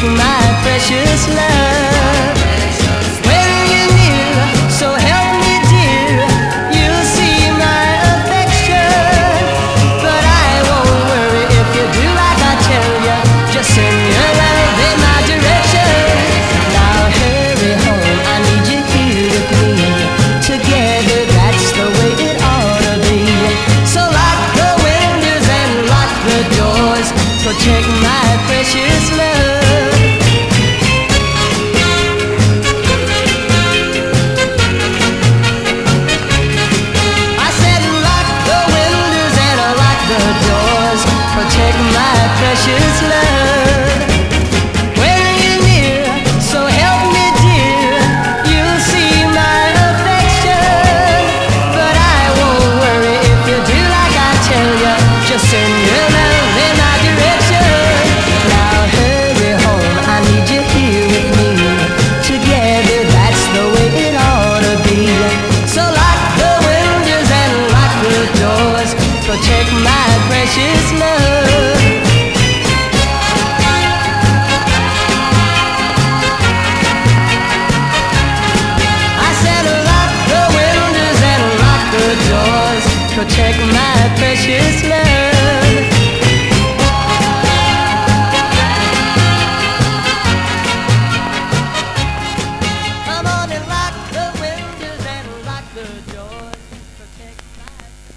protect my precious love. When you're near, so help me dear, you'll see my affection. But I won't worry if you do like I tell you, just send your love in my direction. Now hurry home, I need you here with me. Together that's the way it ought to be. So lock the windows and lock the doors, protect my precious love. I said lock the windows and lock the doors, protect my precious love. When you're near, so help me dear, you'll see my affection. But I won't worry if you do like I tell you, just send your love in my direction. Now hurry home, I need you here with me. Together that's the way it ought to be. So lock the windows and lock the doors, protect my precious love. I said lock the windows and lock the doors, protect my precious love.